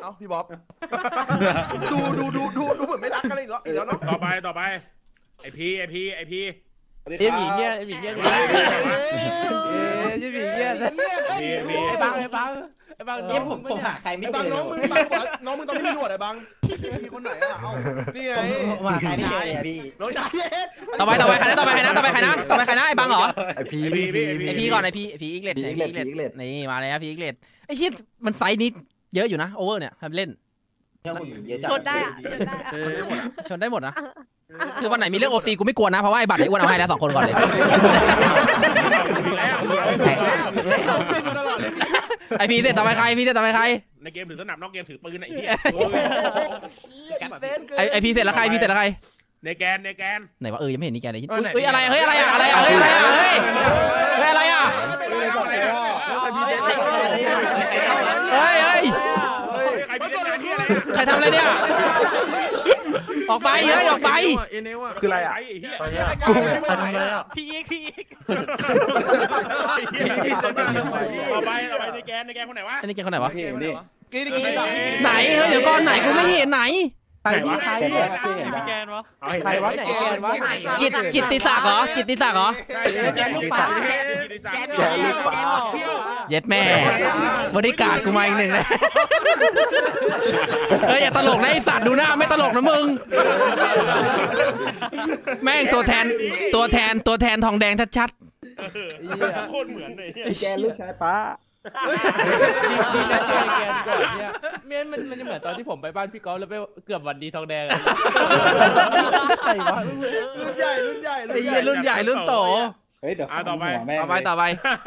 เอ้าพี่บ๊อบดูเหมือนไม่รักกันเลยอีกแล้วเนาะต่อไปไอพีไอ้หมีเงี้ยไอ้หมีเงี้ยไอ้บังเนี่ยผมหาใครไม่เจอน้องมึงตอนนี้มีหนวดไอ้บังมีคนไหนอ่ะเอ้านี่ไงผมหาใครไม่เจอเลยพี่น้องชายต่อไปใครนะไอ้บังเหรอไอพีก่อนไอพีอีกเลดนี่มาแล้วพีอีกเลดไอ้ชิดมันไซส์นี้เยอะอยู่นะโอเวอร์เนี่ยทำเล่นชนได้อะชนได้หมดนะคือวันไหนมีเรื่องโอซีกูไม่กลัวนะเพราะว่าไอ้บัตรไอ้อ้วนเอาให้แล้ว2 คนก่อนเลยไอพีเสร็จต่อไปใครในเกมถือสนับนอกเกมถือปืนไอ้เหี้ยไอพีเสร็จแล้วใครในแกนไหนวะยังไม่เห็นนี่แกเลยเฮ้ยอะไรอ่ะใครทำอะไรเนี่ยออกไปคืออะไรอ่ะพี่อีกต่อไปในแกนคนไหนวะในแกนคนไหนวะไหนเดี๋ยวก่อนไหนกูไม่เห็นไหนใครวะแกนวะไหนแกนวะกิตติศักดิ์เหรอแกนลูกปลาเย็ดแม่บริการกูมาอีกหนึ่งเลยอย่าตลกนะไอสัตว์ดูหน้าไม่ตลกนะมึงแม่งตัวแทนทองแดงชัดโคตรเหมือนเลยแกลูกชายป้าดีนะเจอแกนก่อนเนี่ยมันจะเหมือนตอนที่ผมไปบ้านพี่ก๊อฟแล้วไปเกือบวันดีทองแดงใครวะรุ่นใหญ่รุ่นใหญ่รุ่นโตเดี๋ยวต่อไปโอเว่นไ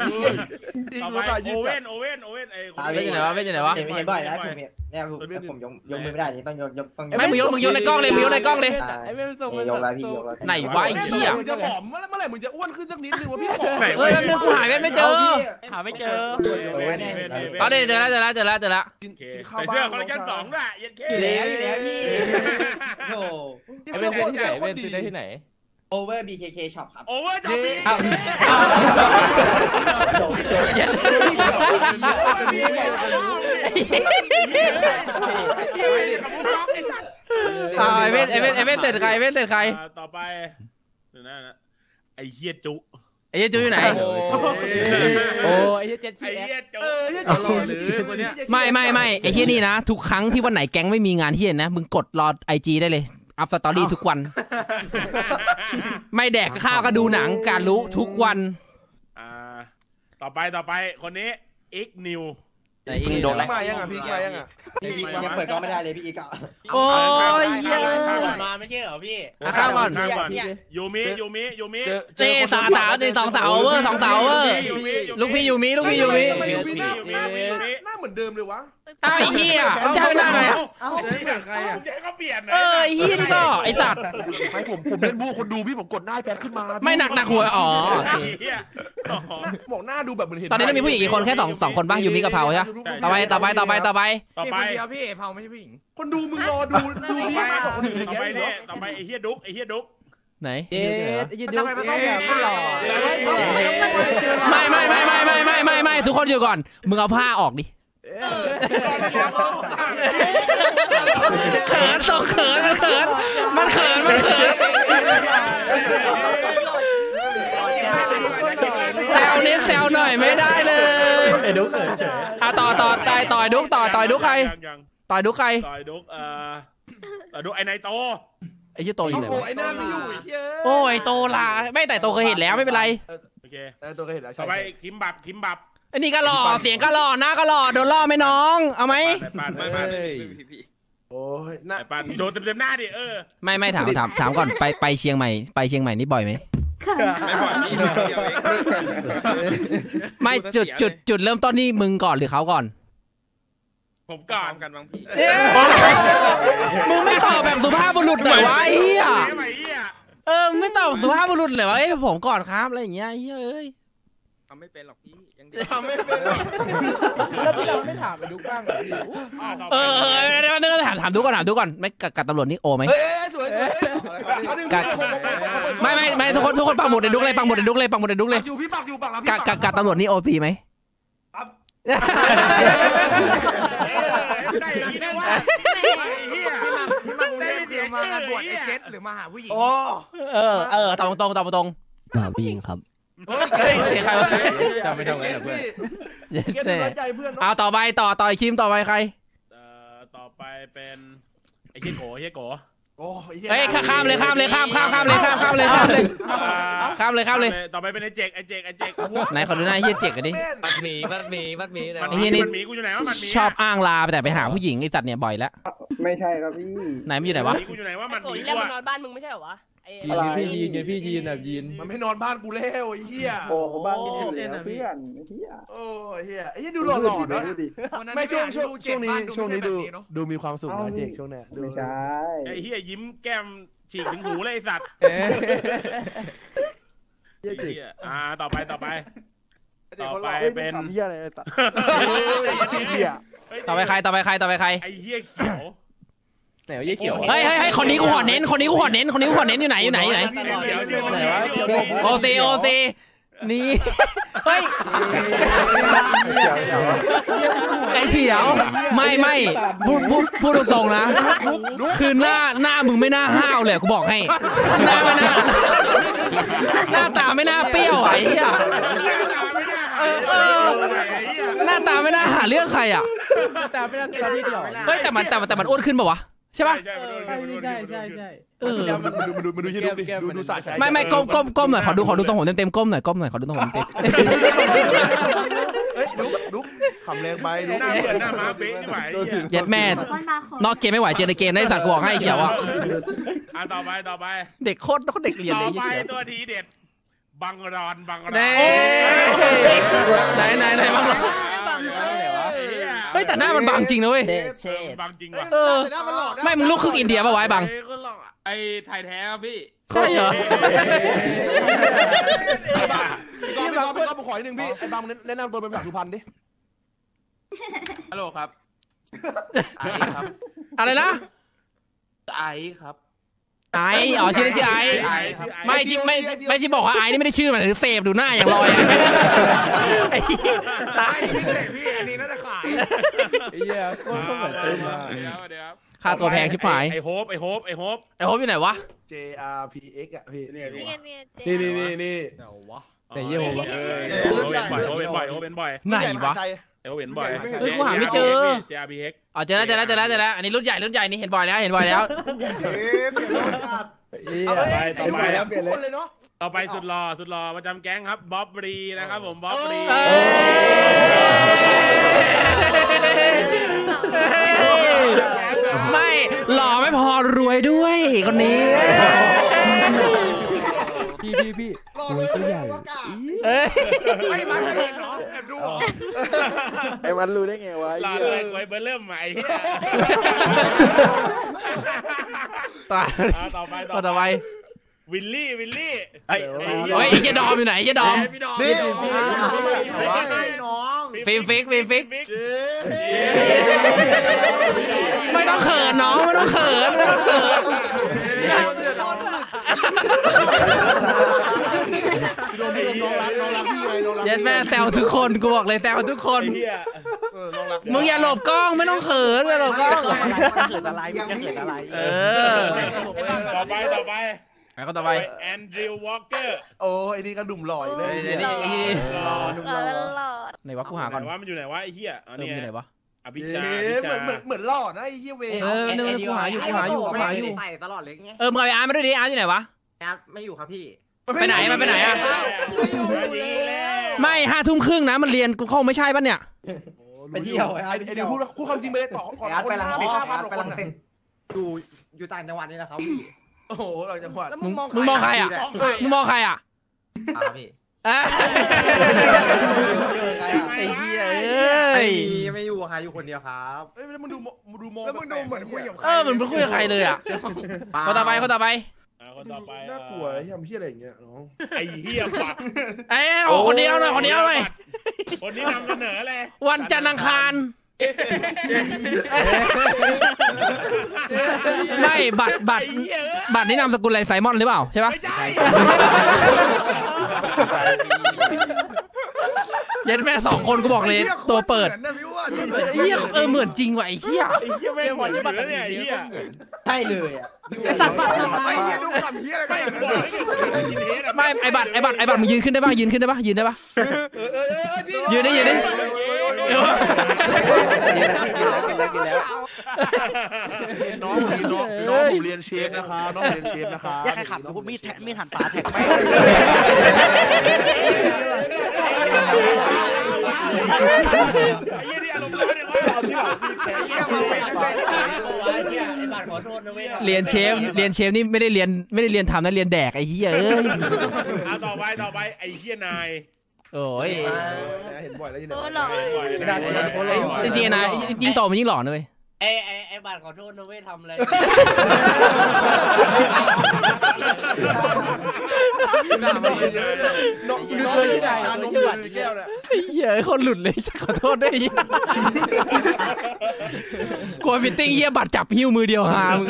เว่นอยู่ไหนวะไม่เห็นบ่อยนะผมเนี่ยผมยกมือไม่ได้ต้องยกไม่มึงยกในกล้องเลยไอ้เว้นส่งยกแล้วพี่ยกแล้วไหนวะไอ้เหี้ยมึงจะผอมเมื่อไหร่มึงจะอ้วนขึ้นสักนิดนึงวะพี่เฮ้ยกูหายเว้นไม่เจอเอาเจอแล้วใส่เสื้อคอลเลคชั่น2ด้วยยันเคแล้วพี่โอ้ไอ้เว้นที่ไหนซื้อได้ที่ไหน Over BKK Shop ครับ Over จอพี่ไอเว่นเสร็จใครต่อไปนะไอเฮียจุอยู่ไหนไอ้เจ็ดพี่ไม่ไอ้เฮียนี่นะทุกครั้งที่วันไหนแก๊งไม่มีงานที่เห็นนะมึงกดรอ IG ได้เลยอัพสตอรี่ทุกวันไม่แดกข้าวก็ดูหนังการรู้ทุกวันต่อไปคนนี้อีกนิวโดนมายังอ่ะพี่ยังเปิดก็ไม่ได้เลยพี่อีกอ่ะโอ้ยมาไม่ใช่เหรอพี่ข้าวก่อนยูมิเจ๊สาวเจ๊2 สาวเวอร์2 สาวเวอร์ลูกพี่ยูมิหน้าเหมือนเดิมเลยวะไอ้เหี้ยจะให้หน้าไงอ่ะจะให้เขาเปลี่ยนไอ้เหี้ยนี่ก็ไอ้สัตว์ไม่ผมเล่นบูคนดูพี่ผมกดหน้าแพทขึ้นมาไม่หนักหัวบอกหน้าดูแบบเหมือนเห็นตอนนี้เรามีผู้หญิงกี่คนแค่2 คนบ้างยูมิกับเผาใช่ต่อไปเดียวพี่เผาไม่ใช่ผู้หญิงคนดูมึงรอดูพี่มากกว่าคนอื่นต่อไปไอ้เฮียดุ๊กไหนทำไมมันต้องแบบหล่อไม่ทุกคนอยู่ก่อนมึงเอาผ้าออกดิเขินมันเขินแซวหน่อยไม่ได้เลยไอ้ดุ๊กเฉยต่อยดุ๊กใครต่อยดุ๊กไอ้นายโตไอ้ยี่โตอยู่ไหนไอ้หน้าไม่อยู่โอ้ยโตล่ะไม่แต่โตเคยเห็นแล้วไม่เป็นไรโอเคโตเคยเห็นแล้วต่อไปคิมบับไอ้นี่ก็หล่อเสียงก็หล่อหน้าก็หล่อโดนล่อไหมน้องเอาไหมโอ้ยหน้าปานโดนเต็มหน้าดิไม่ถามก่อนไปเชียงใหม่นี่บ่อยไหมไม่บ่อยนี่ไม่จุดเริ่มต้นนี่มึงก่อนหรือเขาก่อนผมก่อนกันบางพี่มึงไม่ตอบแบบสุภาพบุรุษหน่อยวะไอ้เหี้ยไม่ตอบสุภาพบุรุษเลยวะผมก่อนครับอะไรอย่างเงี้ยเฮ้ยทำไม่เป็นหรอกพี่ยังทำไม่เป็นแล้วพี่เราไม่ถามไปดูบ้างเหรอถามดูก่อนไม่กับตำรวจนี่โอไหมไม่ทุกคนปังหมดในดุกเลยอยู่พี่ปักอยู่กับตำรวจนี่โอซีไหมได้อย่างนี้ได้ว่าไอ้เหี้ยพี่มังได้เดียวมางานบวชไอ้เจ็ดหรือมาหาผู้หญิงตอบตรงผู้หญิงครับเฮ้ยใครวะจำไม่ทำไงนะเพื่อนเก็ตน้อยใจเพื่อนเอาต่อไปต่ออีกคิมต่อไปใครต่อไปเป็นไอ้เหี้ยโกไอ้เหี้ยโกโอ้เฮ้ยข้ามเลยข้ามเลยต่อไปเป็นไอ้เจกไหนขอดูหน้าเฮียเจ็กกันดิมัดหมีมัดหมีกูอยู่ไหนวะมัดหมีชอบอ้างลาแต่ไปหาผู้หญิงไอ้สัตว์เนี่ยบ่อยแล้วไม่ใช่ครับพี่ไหนมันอยู่ไหนวะกูอยู่ไหนวะมัดหโกรมีธกูแล้วมันอะนอนบ้านมึงไม่ใช่เหรอวะพี่ยีนแบบยีนมันไม่นอนบ้านกูแล้วไอ้เหี้ยโอ้บ้านพี่เพื่อนเฮียโอ้เหี้ยไอ้เหี้ยดูหล่อๆนะไม่ช่วงนี้ดูมีความสุขนะเจกช่วงเนี้ยไม่ใช่ไอ้เหี้ยยิ้มแก้มฉีกถึงหูเลยไอ้สัตว์ต่อไปเป็นเฮียอะไรตัดต่อไปใครไอ้เหี้ยเขียวไหนวะยี่เขียวเฮ้ยคนนี้กูขอเน้นอยู่ไหนโอซีนี่เฮ้ยไอ้เขียวไม่พูดตรงๆนะคือหน้ามึงไม่น่าห้าวเลยกูบอกให้หน้าตาไม่น่าเปรี้ยวไอ้เหี้ยหน้าตาไม่น่าหาเรื่องใครอ่ะตาไม่น่าตาที่เดียวเฮ้ยแต่มันอ้วนขึ้นป่าวะใช่ป่ะใช่มันดูยี่ดูสะใจไม่ก้มหน่อยขอดูทรงผมเต็มก้มหน่อยขอดูทรงผมเต็มเฮ้ยดุ๊กขำแรงไปดุ๊กหน้าเหมือนหน้าม้าเบ๊ะนี่หว่าไอ้เหี้ยเย็ดแม่นอกเกมไม่ไหวเจนในเกมได้สัตว์กูบอกให้เขียวอ่ะต่อไปเด็กโคตรเด็กเรียนต่เลอย ไปตัวดีเด็ดบังรอนไหนบังเฮ้ยแต่หน้ามันบางจริงนะเว้ยเช่บังจริงว่ะแต่หน้ามันหล่อไม่มึงลูกครึ่งอินเดียป่ะวะไอ้บังไอ้ไทยแท้ครับพี่ใช่เหรอพี่ก็ขออีกหนึ่งพี่ไอ้บังแนะนำตัวเป็นภาษาสุพรรณดิฮัลโหลครับไอครับอะไรนะไอครับไอชื่อไอไม่ที่บอกว่าไอนี่ไม่ได้ชื่อมันหรือเสพดูหน้าอย่างลอยตายพี่อันนี้น่าจะขายไอ้เหี้ยก็เหมือนเติมมาเดี๋ยวค่าตัวแพงชิบหายไอ้โฮปอยู่ไหนวะ JRPX อ่ะพี่นี่แต่เยี่ยมวะโฮเป็นบ่อยไหนวะเห็นบ่อยเฮ้ยกูหาไม่เจอ JRPX อ๋อเจอแล้วอันนี้รุ่นใหญ่นี่เห็นบ่อยแล้วต่อไปสุดหล่อประจำแก๊งครับบ๊อบบรีนะครับผมบ๊อบบรีไม่หล่อไม่พอรวยด้วยคนนี้พี่รอเลยตัวใหญ่ไอ้มันเห็นเนาะแอบดูเหรอไอ้มันรู้ได้ไงวะหล่อเลยไว้เบอร์เริ่มใหม่ต่อไปวิลลี่ไอ้เจดอมอยู่ไหนเจดอมฟิล์มฟิกไม่ต้องเขินน้องไม่ต้องเขินเย็นแม่แซวทุกคนกูบอกเลยแซวทุกคนมึงอย่าหลบกล้องไม่ต้องเขินไม่หลบกล้องเกิดอะไรต่อไปแล้วก็ต่อไปแอนดริววอลเกอร์โอ้ไอ้นี่ก็ดุ่มหล่อยเลยไหนวะกูหาก่อนว่ามันอยู่ไหนวะไอ้เหี้ยมันอยู่ไหนวะอภิชาเหมือนหล่อนะไอ้เหี้ยเวนึกกูหาอยู่ใส่ตลอดเลยไงมึงเอาไอ้อาร์มาด้วยดิอาร์อยู่ไหนวะอาร์ไม่อยู่ครับพี่ไปไหนมันไปไหนอ่ะไม่5 ทุ่มครึ่งนะมันเรียนกูคงไม่ใช่ป่ะเนี่ยไปเที่ยวไอ้เดี๋ยวพูดความจริงไปเลยต่อก่อนคน5,000 คนอยู่ต่างจังหวัดนี่แหละครับพี่โอ้โหต่างจังหวัดมึงมองใครอ่ะมึงมองใครอ่ะพี่ไอ้เหี้ยไม่อยู่ค่ะอยู่คนเดียวครับแล้วมึงดูมองแล้วมึงดูเหมือนคุยกับใครเหมือนคุยกับใครเลยอ่ะคนต่อไปน่ากลัวไอ้เหี้ยเหี้ยอะไรอย่างเงี้ยน้องไอ้เหี้ยปัดคนนี้เอาหน่อยคนนี้นำเสนอเลยวันจันทร์อังคารไม่บัตรนี่นามสกุลอะไรไซมอนหรือเปล่าใช่ปะเย็ดแม่2 คนกูบอกเลยตัวเปิดนะพี่ว่าเหี้ยเหมือนจริงว่ะไอ้เหี้ยไอ้เหี้ยไม่เหมือนอยู่แล้วเนี่ยไอ้เหี้ยใช่เลยอ่ะไอ้เหี้ยดูคำเหี้ยอะไรกันไม่ไอ้บัตรมึงยืนขึ้นได้ป่ะยืนได้ป่ะยืนได้กินแล้วน้องผมเรียนเชฟนะคะน้องเรียนเชฟนะคะอยากให้ขับพวกมีดหั่นปลาแท็กไปไอ้เหี้ยนี่อารมณ์ร้อนเนี่ยว่าเอาที่แบบไอ้เหี้ยมาเว้ยไอ้บาทขอโทษนะเว้ยเรียนเชฟนี่ไม่ได้เรียนทำนะเรียนแดกไอ้เหี้ยเอ้ยเอาต่อไปไอ้เหี้ยนายโอ้ยเห็นบ่อยแล้วอยู่โอ้เนี่ยหล่อจริงๆนะยิ่งโตมันยิ่งหล่อนะเว้ยไอ้บาทขอโทษนะเว้ยทำอะไรน้องที่ไหนน้องบัตรแก้วเนี่ยไอ้เหี้ยคนหลุดเลยขอโทษด้วยกลัวมิทติ้งเหี้ยบัตรจับหิ้วมือเดียวหามึง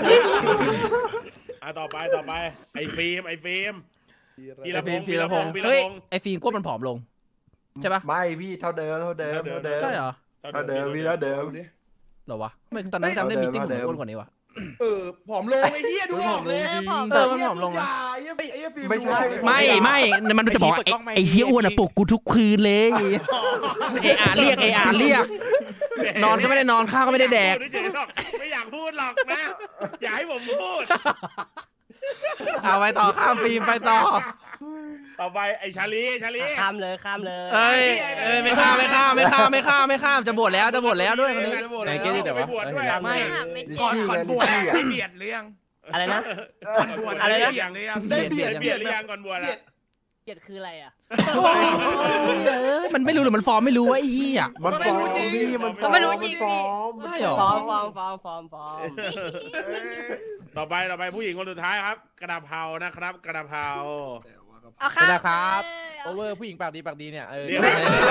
ต่อไปไอ้ฟิล์มพีระพงศ์เฮ้ยไอ้ฟิล์มกวมันผอมลงใช่ปะไม่พี่เท่าเดิมใช่เหรอเท่าเดิมพี่เท่าเดิมเหรอวะไม่ตอนนั้นจำได้มิทติ้งผมอ้วนกว่านี้วะผอมลงไอ้เหี้ยดูออกเลยผอมมันผอมลงนะไม่ใช่ไม่มันจะบอกไอ้เหี้ยอ้วนอะปลุกกูทุกคืนเลยเรียกนอนก็ไม่ได้นอนข้าวก็ไม่ได้แดกไม่อยากพูดหรอกนะอย่าให้ผมพูดเอาไปต่อข้ามฟิล์มไปต่อต่อไปไอ้ชาลีข้ามเลยเอ้ยไม่ข้ามจะบวชแล้วด้วยคนนี้ไหนเกี้ยแต่ว่าไม่ก่อนบวชได้เบียดหรือยังอะไรนะก่อนบวชอะไรนะได้เบียดเบียดหรือยังก่อนบวชอะเกียรติคืออะไรอ่ะมันไม่รู้หรือมันฟอร์มไม่รู้วะไอ้เหี้ยมันฟอร์มพี่มันไม่รู้จริงฟอพี่ร์มได้หรอฟอร์มต่อไปผู้หญิงคนสุดท้ายครับกระเพรานะครับกระเพราเอาค่ะนะครับโอเวอร์ผู้หญิงปากดีเนี่ยเดี๋ยว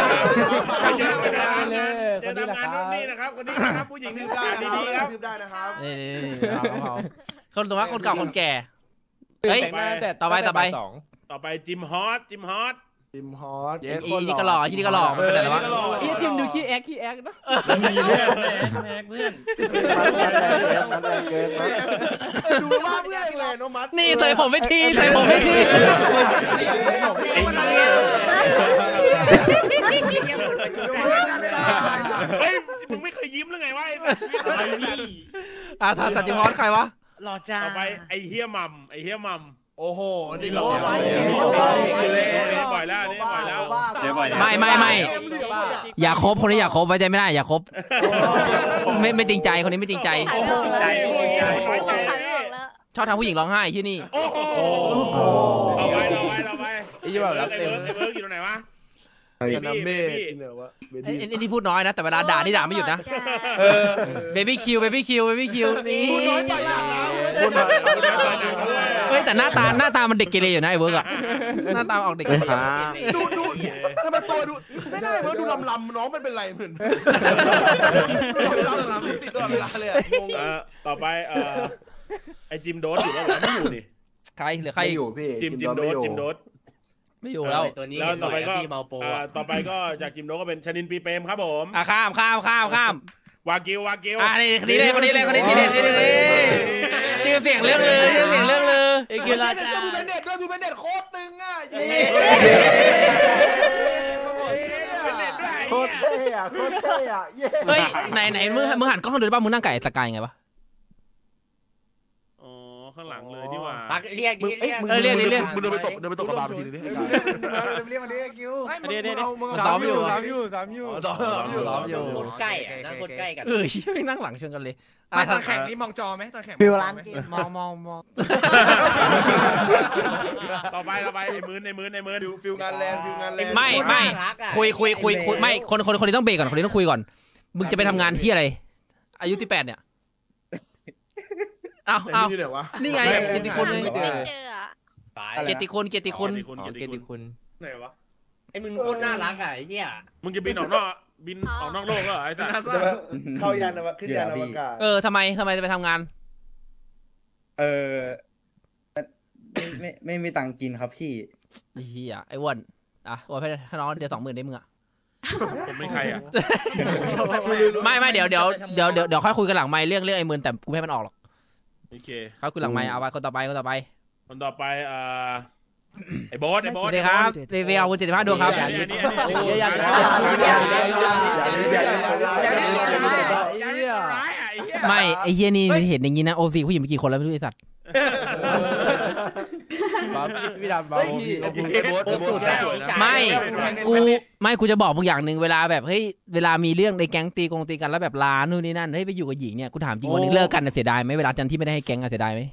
คนนี้แหละทำคงานรับนู่นนี่นะครับคนนี้นะครับผู้หญิงทืที่บได้ตานะดีๆครับทืบได้นะครับนี่คนตัวว่าคนเก่าคนแก่ เฮ้ย ต่อไปต่อไปจิมฮอตจิมฮอตนี่ก็หล่อที่นี่ก็หล่อมันเป็นอะไรวะพี่จิมดูขี้แอ๊กนะเพื่อนมันแรงเกินนะดูมากเพื่อนเลยน้องมัดนี่ใส่ผมไม่ทีเฮ้ยมึงไม่เคยยิ้มหรือไงวะตัดจิมฮอตใครวะหล่อจ้าต่อไปไอ้เฮียมัมโอ้โหนี่เราปล่อยแล้วไม่อย่าคบคนนี้อย่าคบไว้ใจไม่ได้อย่าคบไม่จริงใจคนนี้ไม่จริงใจขายไม่ออกแล้วชอบทำผู้หญิงร้องไห้ที่นี่โอ้โหต่อไปไอ้ยี่แบบรับเต็มไอ้เบิร์กอยู่ตรงไหนวะน้ำเบ้เหนือวะไอ้นี่พูดน้อยนะแต่เวลาด่านี่ด่าไม่หยุดนะเบบี้คิวนี่พูดน้อยไปหลังแล้วเฮ้ยแต่หน้าตามันเด็กเกเรอยู่นะไอ้เวิร์กอะหน้าตาออกเด็กเกเรดูทำไมตัวดูไม่ได้เบิร์กดูลำน้องมันเป็นไรเหมือนลำติดตลอดเวลาเลยงงต่อไปไอ้จิมโดสอยู่แล้วไม่อยู่นี่ใครเหลือใครไม่อยู่พี่จิมโดสไม่อยู่แล้วตัวนี้แล้วต่อไปก็เมาโปต่อไปก็จากจิมโดก็เป็นชนินปีเปรมครับผมข้ามวากิวนี่คนนี้เลยทีเด็ดชื่อเสียงเรื่องเลยไอ้กิราจ้าดูเป็นเด็ดโคตรตึงอ่ะโคตรเท่อะเฮ้ยไหนมึงหันกล้องดูได้ป่ะมึงนั่งไก่สกายไงวะอ๋อข้างหลังเลยนี่หว่าปักเรียกมึงเดินไปตกกระบาลทีนึงดิเรียกมาดิคิวมึงซ้อมอยู่คนใกล้อ่ะนั่งคนใกล้กันไม่นั่งหลังชนกันเลยตอนแข่งนี่มองจอไหมตอนแข่งฟิวร้านเกมมองต่อไปไอ้มือฟิวงานแรงไม่คุยไม่คนนี้ต้องเบรกก่อนคนนี้ต้องคุยก่อนมึงจะไปทำงานที่อะไรอายุ18เนี่ยเอานี่ไงเกียรติคุณไม่เจออ่ะเกียรติคุณไหนวะไอ้มึงโคตรน่ารักอ่ะไอ้เนี่ยมึงจะบินออกนอกโลกเหรอไอ้สัสเข้ายานขึ้นยานอวกาศทำไมจะไปทำงานไม่มีตังค์กินครับพี่เฮียไอ้อ้วนอ่ะอ้วนให้น้องเดี๋ยว20,000ได้มึงอ่ะผมเป็นใครอ่ะไม่เดี๋ยวค่อยคุยกันหลังไมค์เรื่องไอ้หมื่นแต่กูไม่ให้มันออกหรอกโอเคค่อยคุยหลังไมค์เอาไปคนต่อไปคนต่อไปไอ้โบ๊ทสวัสดีครับรีวิวอาวุธ75ดวงครับไม่ไอ้เฮียนี่เห็นอย่างงี้นะโอซีผู้หญิงกี่คนแล้วไม่รู้ไอ้สัตว์พี่ดำไม่กูจะบอกมึงอย่างหนึ่งเวลาแบบเฮ้ยเวลามีเรื่องในแก๊งตีกันแล้วแบบร้านนู่นนี่นั่นเฮ้ยไปอยู่กับหญิงเนี่ยกูถามจริงวันนึงเลิกกันเสียดายไหมเวลาจันที่ไม่ได้ให้แก๊งเสียดายไหม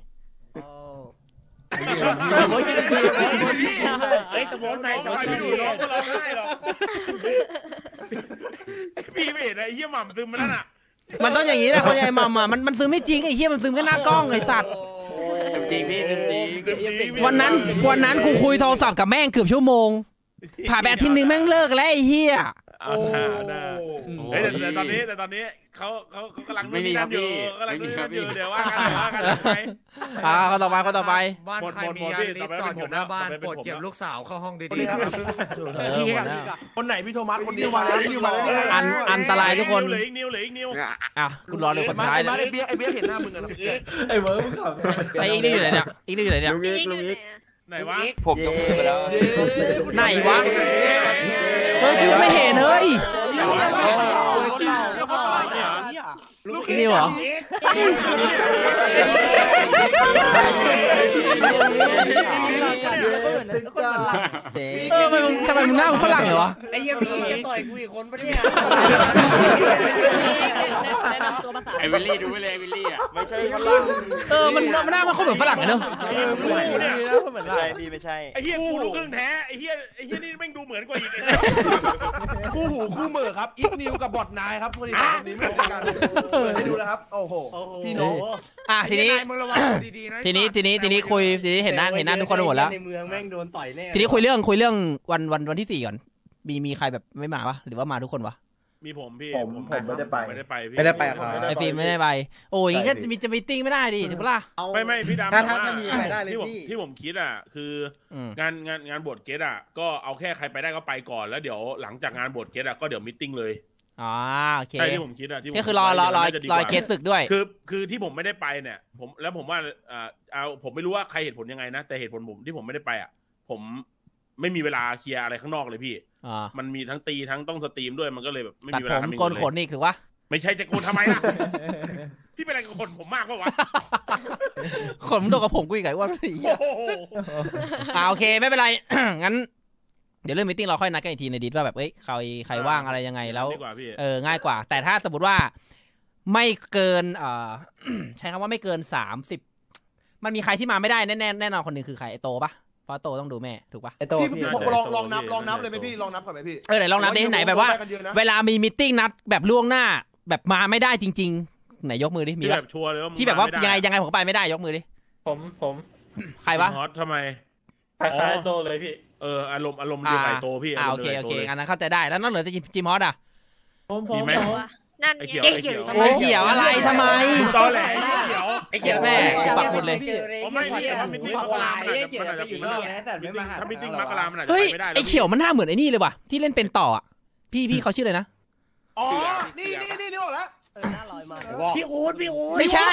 เฮ้ยตะโบนในชาวบ้านไม่ดูร้องก็ร้องไห้หรอกพี่ไม่เห็นไอ้เหี้ยหม่ำซึมมันนั่นอ่ะมันต้องอย่างนี้แหละคนใหญ่หม่ำอ่ะมันซึมไม่จริงไอ้เหี้ยมันซึมแค่หน้ากล้องไอ้สัตว์จริงพี่จริงวันนั้นกูคุยโทรศัพท์กับแม่งเกือบชั่วโมงผ่านไปอาทิตย์นึงแม่งเลิกแล้วไอ้เหี้ยแต่ตอนนี้เขากำลังไม่มีครับพี่กำลังอยู่เดี๋ยวว่ากันไหมคนต่อไปบ้านใครมียาลิฟต์จอดอยู่หน้าบ้านโปรดเก็บลูกสาวเข้าห้องดีๆครับคนไหนพี่โทมัสคนนี้มาอันตรายทุกคนเหลืออีกนิ้วอ่ะคุณรอเลยคนท้ายเลยไอ้เบี้ยเห็นหน้ามึงกันไอ้เวิร์มึงขับไอ้อีกนี่อยู่ไหนเนี่ยอีกนี่อยู่ไหนเนี่ยไหนวะผมยกมือไปแล้วไหนวะเฮ้ยกูยังไม่เห็นเฮ้ยนี่เหรอทำไมมึงหน้ามึงฝรั่งเหรอวะไอ้เหี้ยพี่จะต่อยกูอีกคนปะเนี่ยไอ้วิลลี่ดูไปเลยวิลลี่อ่ะไม่ใช่ฝรั่งมันหน้ามันเขาเหมือนฝรั่งเนอะไม่ใช่ไอ้เหี้ยกูลูกครึ่งแท้ไอ้เหี้ยนี่แม่งดูเหมือนกว่าอีกคู่หูคู่เหม่อครับอีฟนิวกับบอทนายครับคนนี้ไม่เหมือนกันให้ดูแล้วครับโอ้โหพี่น้องทีนี้คุยทีนี้เห็นหน้าทุกคนหมดแล้วในเมืองแม่งโดนต่อยแน่ทีนี้คุยเรื่องวันที่4ก่อนมีใครแบบไม่มาปะหรือว่ามาทุกคนวะมีผมพี่ผมไม่ได้ไปครับไอฟิล์มไม่ได้ไปโอ้ยอย่างงี้จะมีติ้งไม่ได้ดิถูกปะล่ะไม่พี่ดำถ้ามีใครได้เลยที่ผมคิดอ่ะคืองานบวชเกตอ่ะก็เอาแค่ใครไปได้ก็ไปก่อนแล้วเดี๋ยวหลังจากงานบวชเกตอ่ะก็เดี๋ยวมีติ้งเลยโอเคใช่ที่ผมคิดอ่ะที่คือรอเกตศึกด้วยคือที่ผมไม่ได้ไปเนี่ยผมว่าผมไม่รู้ว่าใครเหตุผลยังไงนะแต่เหตุผลผมที่ผมไม่ได้ไปอ่ะผมไม่มีเวลาเคลียร์อะไรข้างนอกเลยพี่มันมีทั้งตีทั้งต้องสตรีมด้วยมันก็เลยแบบไม่มีเวลาทำโกนขนนี่คือวะไม่ใช่จะโกนทำไมล่ะพี่เป็นอะไรกับคนผมมากปะวะขนมันโดนกับผมกูอีกไงว่าไม่ดีโอเคไม่เป็นไรงั้นเดี๋ยวเรื่องมีติ้งเราค่อยนัดกันอีกทีในดิสว่าแบบใครว่างอะไรยังไงแล้วง่ายกว่าแต่ถ้าสมมติว่าไม่เกินใช้คำว่าไม่เกิน30มันมีใครที่มาไม่ได้แน่นอนคนหนึ่งคือใครไอโตปะเพราะโตต้องดูแม่ถูกปะพี่ลองนับเลยไหมพี่ลองนับก่อนไหมพี่ไหนลองนับได้ที่ไหนแบบว่าเวลามีมีติ้งนัดแบบล่วงหน้าแบบมาไม่ได้จริงๆไหนยกมือดิมีแบบชัวร์เลยว่าที่แบบว่ายังไงผมไปไม่ได้ยกมือดิผมใครวะฮอตทำไมคล้ายโตเลยพี่อารมณ์เดียวกับโตพี่โอเคอันนั้นเข้าใจได้แล้วนอกเหนือจากจิมฮอตอ่ะมีไหมนั่นไงเขียวอะไรทำไมตอนแหลไอ้เขียวแม่ปักหมดเลยไม่พี่ว่ามิติ้งมกรามันอาจจะถ้ามิติ้งมกรามันอาจจะไม่ได้ไอ้เขียวมันหน้าเหมือนไอ้นี่เลยว่ะที่เล่นเป็นต่ออ่ะพี่เขาชื่ออะไรนะอ๋อนี่ออกแล้วหน้าลอยมาพี่อู๊ดไม่ใช่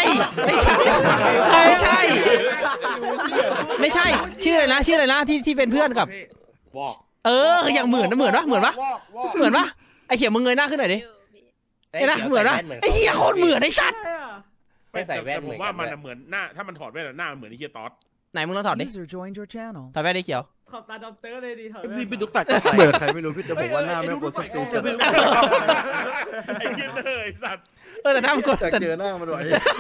ชื่ออะไรนะที่เป็นเพื่อนกับอย่างเหมือนปะไอ้เขียวมึงเงยหน้าขึ้นหน่อยดิไอ้นะเหมือนนะไอ้เหี้ยโคตรเหมือนไอ้สัตว์ไม่ใส่แว่นผมว่ามันเหมือนหน้าถ้ามันถอดแว่นหน้าเหมือนไอ้เหี้ยต๊อดไหนมึงลองถอดดิถอดแว่นดิเขียวขอบตาดำเตอร์เลยดิถอดพี่ดุกตัดเหมือนใครไม่รู้พี่จะบอกว่าหน้าไม่กดสติไอ้เหี้ยเลยสัตว์แต่หน้ามันกดแต่เจอหน้ามันด้วย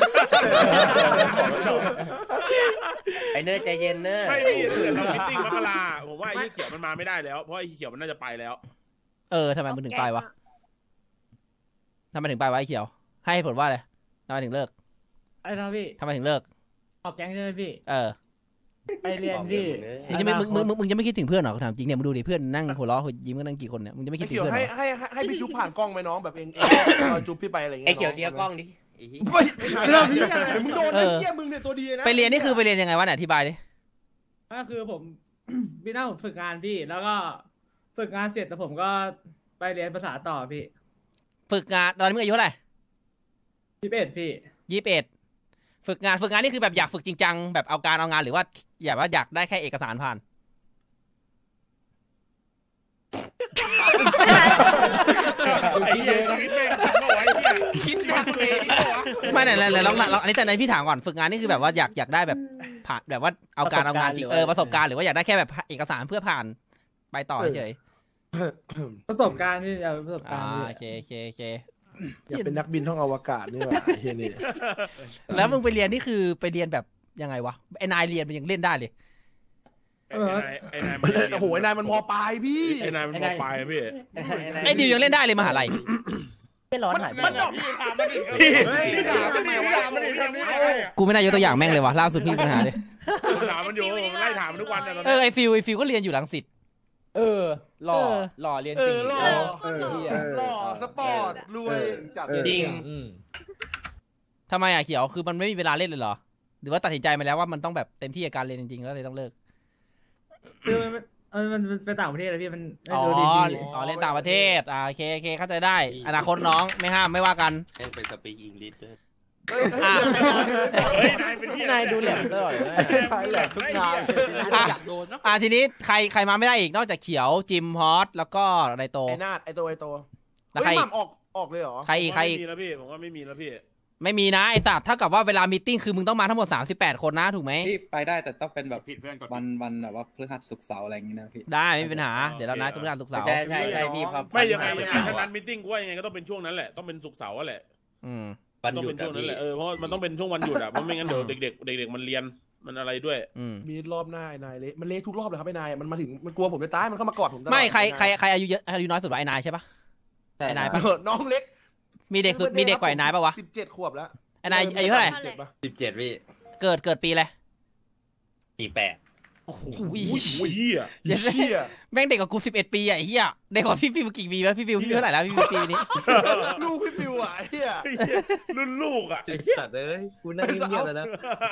ไอ้เนอใจเย็นเนอไม่พี่เรามิติ้งมกราผมว่าไอ้เขียวมันมาไม่ได้แล้วเพราะไอ้เขียวมันน่าจะไปแล้วทำไมมันถึงไปวะทำไมถึงไปไว้เขียวให้ผลว่าอะไรทำไมถึงเลิกไอ้นะพี่ทำไมถึงเลิกออกแก๊งใช่ไหมพี่ไปเรียนพี่มึงจะไม่คิดถึงเพื่อนหรอถามจริงเนี่ยมึงดูดิเพื่อนนั่งหัวล้อยิ้มกันนั่งกี่คนเนี่ยมึงจะไม่คิดถึงเพื่อนให้พี่จุ๊บผ่านกล้องไหมน้องแบบเองจุ๊บพี่ไปอะไรเงี้ยไอ้เขียวเดียวกล้องดิมึงโดนไอ้เหี้ยมึงเนี่ยตัวดีนะไปเรียนนี่คือไปเรียนยังไงวะเนี่ยอธิบายดิก็คือผมพี่หน้าผมฝึกงานพี่แล้วก็ฝึกงานเสร็จแล้วผมก็ไปไปเรียนภาษาต่อพี่ฝึกงานตอนนี้มึงอายุเท่าไหร่ 21พี่ 21ฝึกงานนี่คือแบบอยากฝึกจริงจังแบบเอางานหรือว่าอยากได้แค่เอกสารผ่านไอ้เหี้ยชีวิตแม่งทำเอาไว้เหี้ยคิดหนักเลยไม่ไหนลองอันนี้แต่ในพี่ถามก่อนฝึกงานนี่คือแบบว่าอยากได้แบบผ่านแบบว่าเอางานจริงประสบการณ์หรือว่าอยากได้แค่แบบเอกสารเพื่อผ่านไปต่อเฉยประสบการณ์พี่เอาประสบการณ์โอเคอยากเป็นนักบินท่องอวกาศนี่หว่าเฮียนี่แล้วมึงไปเรียนนี่คือไปเรียนแบบยังไงวะไอ้นายเรียนมันยังเล่นได้เลยไอ้นายมันโอ้โหไอ้นายมันมปลายพี่ไอ้นายมันมปลายพี่ไอ้ดิวยังเล่นได้เลยมหาลัยไม่ร้อนหายมันบอกพี่ถามมันดิพี่ถามมันดิทำนี่ไงกูไม่น่ายกตัวอย่างแม่งเลยวะล่าสุดพี่ปัญหาเลยถามมันอยู่ไล่ถามทุกวันไอฟิวก็เรียนอยู่รังสิตหล่อเรียนจริงหล่อสปอร์ตรวยจัดจริงทำไมเขียวคือมันไม่มีเวลาเล่นเลยเหรอหรือว่าตัดสินใจมาแล้วว่ามันต้องแบบเต็มที่กับการเรียนจริงๆแล้วเลยต้องเลิกคือมันไปต่างประเทศแล้วพี่มันอ๋อเล่นต่างประเทศโอเคเข้าใจได้อนาคตน้องไม่ห้ามไม่ว่ากันยังเป็นสปีกอังกฤษด้วยนายดูแหลมตลอดเลยแหลกทุกงานทีนี้ใครมาไม่ได้อีกนอกจากเขียวจิมฮอตแล้วก็ไนโตไอ้นาดไอ้โตแล้วใครออกเลยเหรอใครอีกไม่มีแล้วพี่ผมว่าไม่มีแล้วพี่ไม่มีนะไอ้สัตว์เท่ากับว่าเวลามีตติ้งคือมึงต้องมาทั้งหมด38คนนะถูกไหมที่ไปได้แต่ต้องเป็นแบบวันแบบว่าพฤหัสศุกร์เสาร์อะไรอย่างงี้นะพี่ได้ไม่มีปัญหาเดี๋ยวเรานัดกันทุกศุกร์เสาร์ใช่พี่พอไม่ยังไงถ้านั้นมิทติ้งกูว่ายังไงก็ต้องเป็นช่วงนั้นแหละต้องเป็นศุกร์เสาร์แหละต้องเป็นช่วงนั้นแหละเพราะมันต้องเป็นช่วงวันหยุดอ่ะเพราะไม่งั้นเดี๋ยวเด็กมันเรียนมันอะไรด้วยมีรอบหน้าไอ้นายเละมันเละทุกรอบเลยครับไอ้นายมันมาถึงมันกลัวผมจะตายมันเข้ามากอดผมตลอดไม่ใครอายุเยอะอายุน้อยสุดว่าไอ้นายใช่ปะไอ้นายปะน้องเล็กมีเด็กสุดมีเด็กกว่าไอ้นายปะวะ 17 ขวบแล้วไอ้นายอายุเท่าไหร่ 17พี่เกิดปีอะไร 48 โอ้โหเหี้ยแม่งเด็กกว่ากู11 ปีไอ้เหี้ยเด็กกว่าพี่ฟิวกี่ปีวะพี่ฟิวเท่าไหร่แล้วพี่ฟิวปีนี้ลูกพี่ฟิวเฮียรุ่นลูกสัตว์เอ้ยกูนั่งเงียบๆแล้วนะ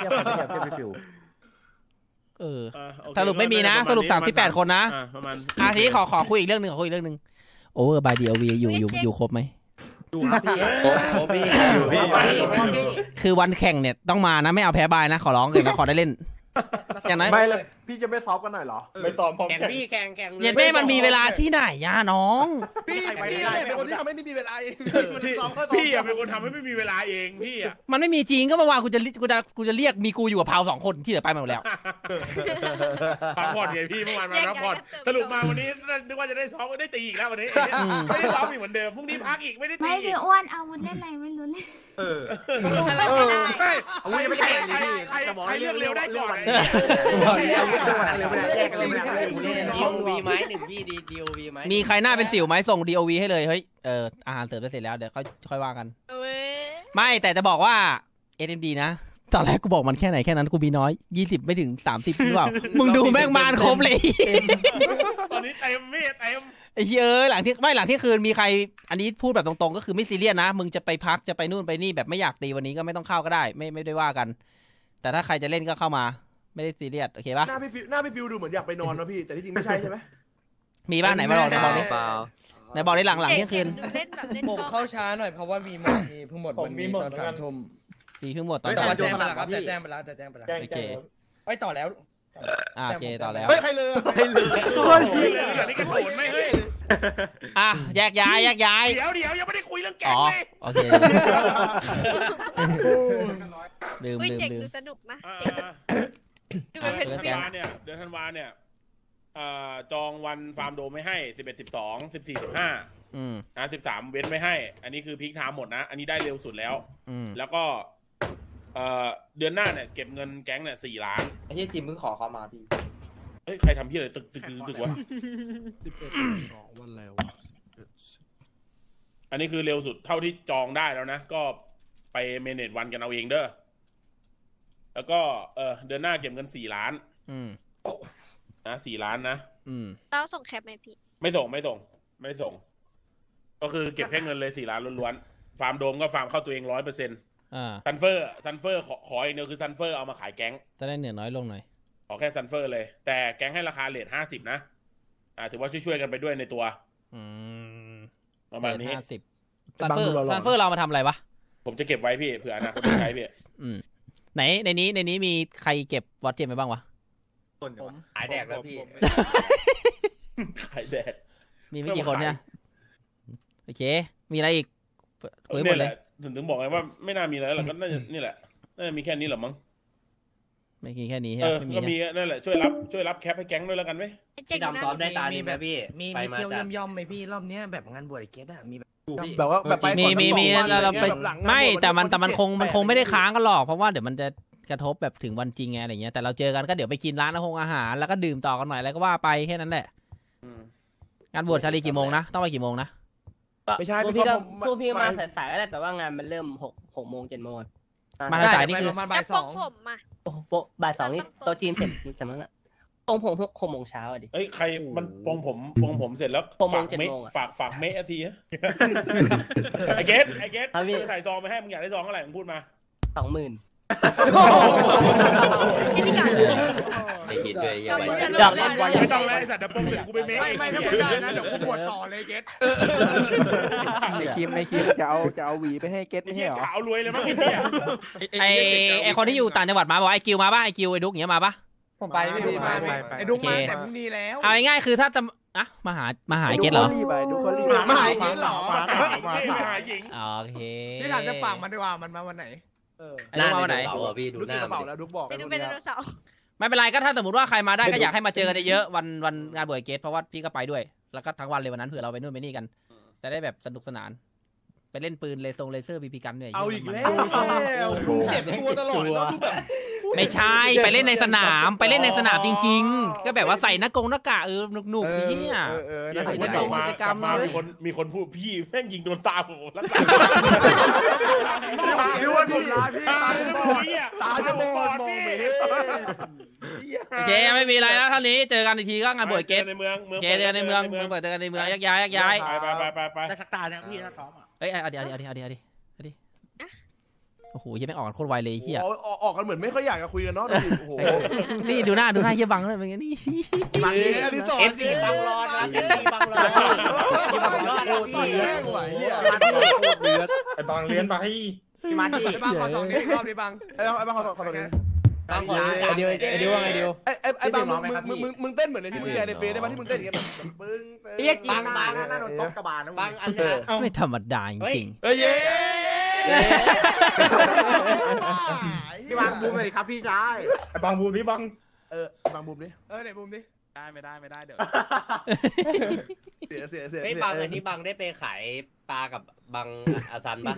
สรุปไม่มีนะสรุป38 คนนะประมาณทีนี้ขอคุยอีกเรื่องนึงโอเวอร์บายดีโอวีอยู่ครบไหมดูครับพี่คือวันแข่งเนี่ยต้องมานะไม่เอาแพ้บายนะขอร้องเลยนะขอได้เล่นอย่างนั้นไม่เลยพี่จะไม่ซ้อมกันหน่อยเหรอไม่ซ้อมพร้อมแข่งเย็นเป้มันมีเวลาที่ไหนย่าน้องพี่เป็นคนที่ทำให้ไม่มีเวลาเองพี่เป็นคนทำให้ไม่มีเวลาเองพี่มันไม่มีจริงก็เมื่อวานกูจะเรียกมีกูอยู่กับพาว2 คนที่เหลือไปหมดแล้วพักผ่อนไงพี่เมื่อวานมาพักผ่อนสรุปมาวันนี้นึกว่าจะได้ซ้อมได้ตีอีกแล้ววันนี้ไม่ได้ซ้อมอีกเหมือนเดิมพรุ่งนี้พักอีกไม่ได้ตีไม่พี่อ้วนเอาวุธเล่นอะไรไม่รู้เลยไม่ได้ใครเลือกเร็วได้ก่อนมีใครหน้าเป็นสิวไหมส่ง DOV ให้เลยเฮ้ยอาหารเสริมไปเสร็จแล้วเดี๋ยวค่อยว่ากันไม่แต่จะบอกว่า SMD นะตอนแรกกูบอกมันแค่ไหนแค่นั้นกูมีน้อย20ไม่ถึง30หรือเปล่ามึงดูแม่งมานครบเลยตอนนี้เต็มไม่เต็มไอ้หลังที่คืนมีใครอันนี้พูดแบบตรงๆก็คือไม่ซีเรียสนะมึงจะไปพักจะไปนู่นไปนี่แบบไม่อยากตีวันนี้ก็ไม่ต้องเข้าก็ได้ไม่ได้ว่ากันแต่ถ้าใครจะเล่นก็เข้ามาไม่ได้ซีเรียสโอเคปะหน้าพี่ฟิวดูเหมือนอยากไปนอนนะพี่แต่ที่จริงไม่ใช่ใช่ไหมมีบ้านไหนมาบอกดิไหนบอกได้หลังเที่ยงคืนผมเข้าช้าหน่อยเพราะว่ามีเพิ่งหมดวันนี้ตอน3 ทุ่มมีเพิ่งหมดตอนแจ้งไปแล้วครับแจ้งไปแล้วโอเคต่อแล้วโอเคต่อแล้วเฮ้ยใครเลยนี่ก็โหดไม่เฮ้ยแยกย้ายเดี๋ยวยังไม่ได้คุยเรื่องแกงเลยโอเคลืมดูสนุกนะเดือนธันวาเนี่ยจองวันฟาร์มโดมไม่ให้11 12 14 15 13เว้นไม่ให้อันนี้คือพีคไทม์หมดนะอันนี้ได้เร็วสุดแล้วแล้วก็เดือนหน้าเนี่ยเก็บเงินแก๊งเนี่ย4 ล้านไอ้ที่ทีมเพิ่งขอเขามาพี่เฮ้ยใครทำพี่อะไรตึกวะ 11 วันแล้วอันนี้คือเร็วสุดเท่าที่จองได้แล้วนะก็ไปเมเนจวันกันเอาเองเด้อแล้วก็เดือนหน้าเก็บเงิน4 ล้านนะ4 ล้านนะเราส่งแคปไหมพี่ไม่ส่งก็คือเก็บแค่เงินเลย4 ล้านล้วนๆฟาร์มโดมก็ฟาร์มเข้าตัวเอง 100%ซันเฟอร์ขออีกเดียวคือซันเฟอร์เอามาขายแก๊งจะได้เหนื่อยน้อยลงหน่อยขอแค่ซันเฟอร์เลยแต่แก๊งให้ราคาเรท50นะถือว่าช่วยๆกันไปด้วยในตัวประมาณนี้ซันเฟอร์เรามาทำอะไรวะผมจะเก็บไว้พี่เผื่ออนาคตใช้พี่ไหนในนี้มีใครเก็บวอตเจมไปบ้างวะผมขายแดกแล้วพี่ขายแดกมีไม่กี่คนเนี่ยโอเคมีอะไรอีกคุยหมดเลยถึงบอกไงว่าไม่น่ามีอะไรแล้วก็น่าจะนี่แหละน่าจะมีแค่นี้หรอมั้งไม่มีแค่นี้ก็มีนั่นแหละช่วยรับแคปให้แก๊งด้วยแล้วกันไหมพี่ดำซ้อมได้ตาดีไหมพี่มีเที่ยวย่อมไหมพี่รอบนี้แบบงานบวชเกตอะมีแบบว่าแบบไปมีเราไปไม่แต่มันคงไม่ได้ค้างกันหรอกเพราะว่าเดี๋ยวมันจะกระทบแบบถึงวันจริงไงอะไรเงี้ยแต่เราเจอกันก็เดี๋ยวไปกินร้านอาหารแล้วก็ดื่มต่อกันหน่อยแล้วก็ว่าไปแค่นั้นแหละงานบวชชาลีกี่โมงนะต้องไปกี่โมงนะไม่ใช่พวกพี่มาสายๆก็ได้แต่ว่างานมันเริ่ม6 โมง 7 โมงมาสายนี่คือบ่าย 2บ่าย 2นี่โต๊ะจีนเสร็จแต่มั้งอะผม6 โมงเช้าดิเอ้ยใครมันปงผมเสร็จแล้วฝากเมะทีไอเกตใส่ซองไปให้มึงอยากได้ซองเท่าไหร่มึงพูดมา 20,000 ไม่กินเลยอยากเล่นบอลไม่ต้องเลยแต่เดี๋ยวปงเดี๋ยวกูไปเมะไม่ถ้าไม่ได้นะเดี๋ยวกูบวชต่อเลยเกตในคลิปจะเอาหวีไปให้เกตไม่ใช่หรอขาวรวยเลยมั้งไอคนที่อยู่ต่างจังหวัดมาบอกไอกิวมาป่ะไอกิวไอดุ๊กเงี้ยมาป่ะผมไปไม่ดูมาไอ้ดุ๊กมาแต่พรุ่งนี้แล้วเอาง่ายๆคือถ้าจะมาหาเกตเหรอมาหาเกตเหรอมาหาหญิงโอเคนี่ถามจะฝากมันดีกว่ามันมาวันไหนมาวันไหนพี่ดูหน้าแล้วดุ๊กบอกไปดูเป็นไดโนเสาร์ไม่เป็นไรก็ถ้าสมมติว่าใครมาได้ก็อยากให้มาเจอกันเยอะวันงานบวชเกตเพราะว่าพี่ก็ไปด้วยแล้วก็ทั้งวันเลยวันนั้นเผื่อเราไปนู่นไปนี่กันจะได้แบบสนุกสนานไปเล่นปืนเลเซอร์บีบีกันเนี่ยเอาอีกแล้วดูเจ็บตัวตลอดแล้วดูแบบไม่ใช่ไปเล่นในสนามจริงๆก็แบบว่าใส่หน้ากากหนุกๆนี่อ่ะน่าจะกิจกรรมมีคนพูดพี่แม่งยิงโดนตาผมแล้วคิดว่าพี่ตาจะบอดมองไม่เห็นโอเคไม่มีอะไรแล้วเท่านี้เจอกันอีกทีก็งานบวชเกตในเมืองเจอกันในเมืองเปิดเจอกันในเมืองยักย้ายไปได้สักตาเนี่ยพี่ถ้าซ้อมเอ้ยเดี๋ยวโอ้โหยังไม่ออกกันโคตรไวเลยเฮียออกกันเหมือนไม่ค่อยอยากจะคุยกันเนาะโอ้โหนี่ดูหน้าเฮียบังเลยเป็นไงนี่มันนี่สอนจริงบังรอนนะบังรอนไอ้บังเลี้ยนไปมาดิบังขอ2นี้รอบนี้บังไอ้บังขอ2นี้เดียวว่าไงเดียวไอ้บังมึงเต้นเหมือนในที่มึงแชร์ในเฟซได้ป่ะที่มึงเต้นอย่างเงี้ยปึ้งบังหน้าโดนตบกระบาลนะบังอันนี้ไม่ธรรมดาจริงพี่บังบูมเลยครับพี่ชายไอ้บังบูมนี่บังบังบูมดิไหนบูมดิได้ไม่ได้เดี๋ยวเสียไม่บังอันนี้บังได้ไปขายปลากับบังอาซันปะ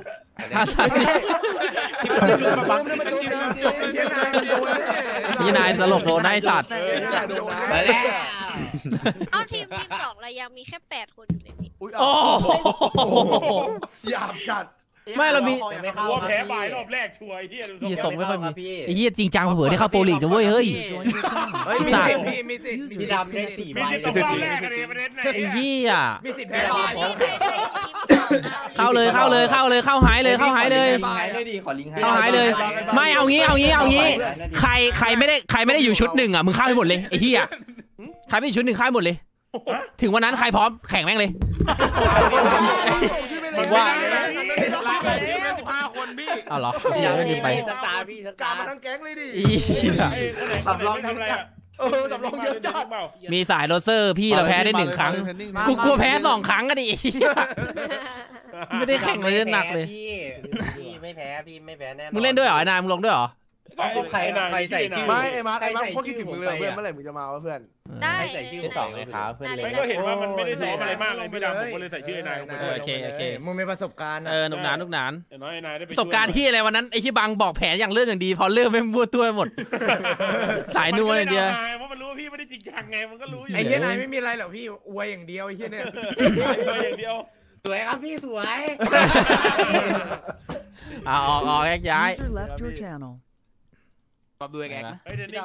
พี่นายตลกโดนได้สัตว์ไปแล้วเอาทีม2เรายังมีแค่8 คนอยู่เลยพี่โอ้หยาบจัดไม่เรามีว่าแพ้บ่ายรอบแรกช่วยเฮียส่งไม่ค่อยมีไอ้เฮียจริงจังเผื่อได้เข้าโปรลีกนะเว้ยเฮ้ยมีดำได้4 ใบรอบแรกเลยประเด็นไหนไอ้เฮียมี10 แพ้บ่ายเข้าเลยเข้าหายเลยเข้าหายเลยไม่เอางี้ใครไม่ได้อยู่ชุด1อ่ะมึงเข้าให้หมดเลยไอ้เฮียใครไม่อยู่ชุด1เข้าให้หมดเลยถึงวันนั้นใครพร้อมแข่งแม่งเลยว่า15 คนพี่เอาเหรอพี่ไปสตาร์มาทั้งแก๊งเลยดิสำรองสำรองเยอะจัดมีสายโรเซอร์พี่เราแพ้ได้1 ครั้งกูกลัวแพ้2 ครั้งก็ดิไม่ได้แข่งเลยหนักเลยพี่ไม่แพ้แน่มึงเล่นด้วยเหรอไอ้นายมึงลงด้วยเหรอใครใส่ชื่อไม่ไอ้มาร์คคิดถึงมึงเลยเพื่อนเมื่อไหร่มึงจะมาวะเพื่อนได้ใส่ชื่อ2เลยครับเพื่อนไม่ก็เห็นว่ามันไม่ได้ซ้อมอะไรมากเลยพี่ดำผมก็เลยใส่ชื่อนายโอเคมึงมีประสบการณ์หนุกหนานน้อยนายได้ประสบการณ์ที่อะไรวันนั้นไอ้ที่บังบอกแผนอย่างเลื่อนอย่างดีพอเลื่อนไม่มั่วตัวหมดสายนัวอย่างเดียวเพราะมันรู้ว่าพี่ไม่ได้จริงจังไงมันก็รู้อยู่ไอ้เหี้ยนายไม่มีอะไรหรอกพี่อวยอย่างเดียวไอ้เหี้ยเนี่ยอวยอย่างเดียวสวยครับพี่สวยออกย้ายปรับดูแกนะ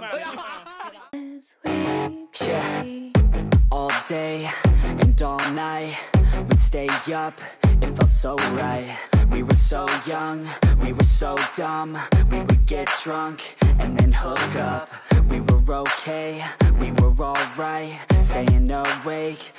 All day and all night we'd stay up, it felt so right. We were so young, we were so dumb. We would get drunk and then hook up. We were okay, we were alright. Staying awake